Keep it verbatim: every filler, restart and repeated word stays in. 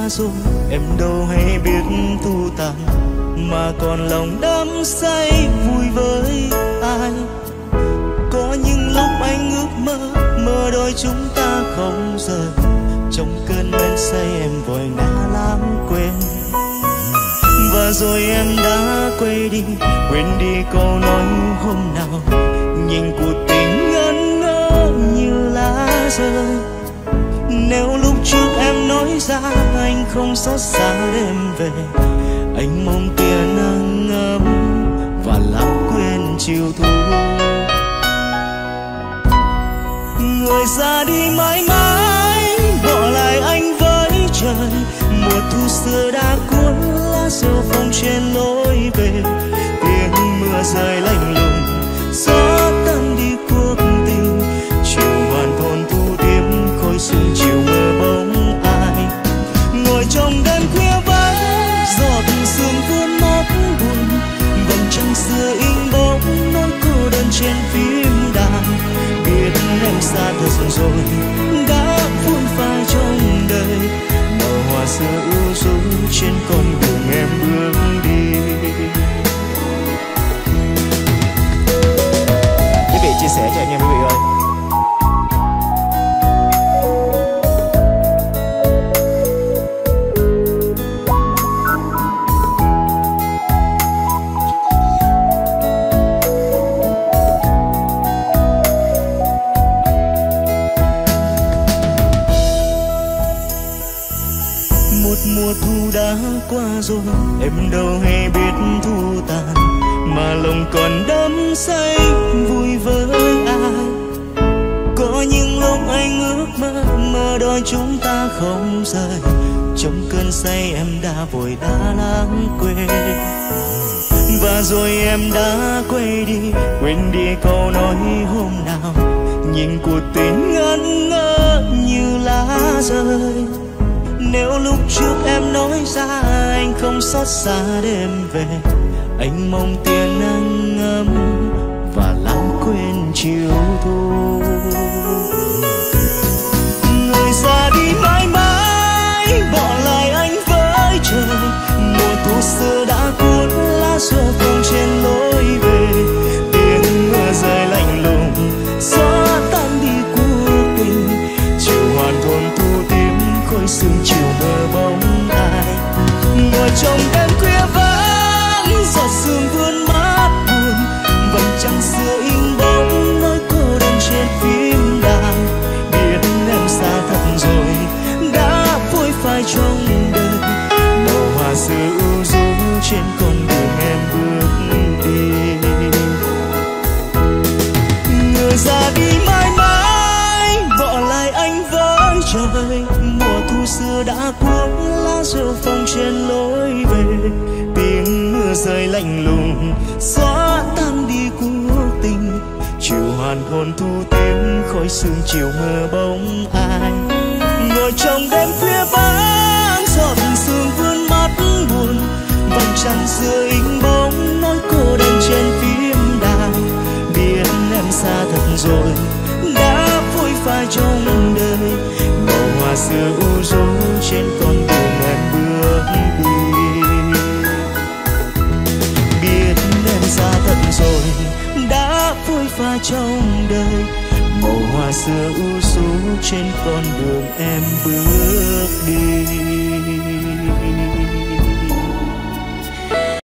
rồi, em đâu hay biết thu tàn, mà còn lòng đắm say vui với ai. Có những lúc anh ước mơ, mơ đôi chúng ta không rời, trong cơn men say em vội ngã lãng quên. Và rồi em đã quay đi, quên đi câu nói hôm nào, nhìn cuộc tình ngẩn ngơ như lá rơi. Nếu lúc trước em nói ra anh không xót xa đêm về, anh mong tia nắng ấm và lãng quên chiều thu. Người ra đi mãi mãi, bỏ lại anh với trời. Mùa thu xưa đã cuốn lá rêu phong trên lối về, tiếng mưa rơi lạnh lùng, gió tan đi cuộc tình. Chiều hoàn hôn thu tím khói sương chiều mơ bóng ai. Ngồi trong đêm khuya vắng, giọt sương cuốn mắt buồn, vầng trăng xưa in bóng nỗi cô đơn trên phím đàn. Biết em xa thật rồi, đã vun phai trong đời, màu hoa xưa u rũ trên con đường em bước đi. Quý vị chia sẻ cho anh em quý vị ơi. Mùa thu đã qua rồi, em đâu hay biết thu tàn, mà lòng còn đắm say vui với ai. Có những lúc anh ước mơ, mơ đôi chúng ta không rời, trong cơn say em đã vội đã lãng quên. Và rồi em đã quay đi, quên đi câu nói hôm nào, nhìn cuộc tình ngẩn ngơ như lá rơi. Nếu lúc trước em nói ra anh không xót xa đêm về, anh mong tia nắng ấm và lãng quên chiều thu. Người ra đi mãi mãi, bỏ lại anh với trời. Mùa thu xưa đã cuốn lá rêu phong trên lối về, tiếng mưa rơi lạnh lùng, gió tan đi cuộc tình. Chiều hoàn hôn thu tím khói sương chiều mơ bóng ai. Ngồi trong đêm khuya vắng, giọt sương vươn mắt buồn, vầng trăng xưa in bóng nỗi cô đơn trên phím đàn. Biết em xa thật rồi, đã phôi phai trong đời, màu hoa xưa u rũ trên con đường em bước đi. Người ra đi mãi mãi, bỏ lại anh với trời. Mùa thu xưa đã cuốn lá rêu phong trên lối về, tiếng mưa rơi lạnh lùng, gió tan đi cuộc tình. Chiều hoàn hôn thu tím khói sương chiều mơ bóng ai. Ngồi trong đêm khuya vắng, giọt sương vươn mắt buồn, vầng trăng xưa in bóng nỗi cô đơn trên phím đàn. Biết em xa thật rồi, đã phôi phai trong đời, màu hoa xưa u rũ trên con đường em bước đi. Biết em xa thật rồi, đã phôi phai trong đời, màu hoa xưa u rũ trên con đường em bước đi.